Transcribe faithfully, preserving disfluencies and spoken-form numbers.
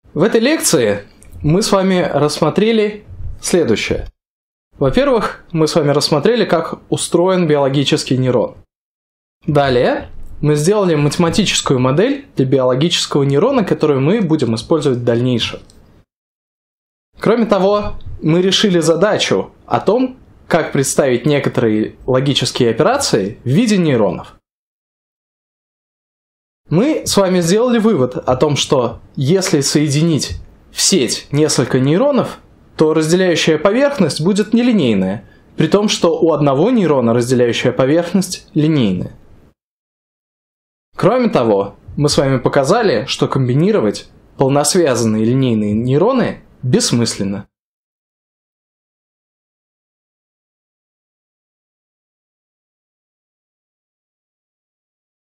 В этой лекции мы с вами рассмотрели следующее. Во-первых, мы с вами рассмотрели, как устроен биологический нейрон. Далее мы сделали математическую модель для биологического нейрона, которую мы будем использовать в дальнейшем. Кроме того, мы решили задачу о том, как представить некоторые логические операции в виде нейронов. Мы с вами сделали вывод о том, что если соединить в сеть несколько нейронов, то разделяющая поверхность будет нелинейная, при том, что у одного нейрона разделяющая поверхность линейная. Кроме того, мы с вами показали, что комбинировать полносвязанные линейные нейроны бессмысленно.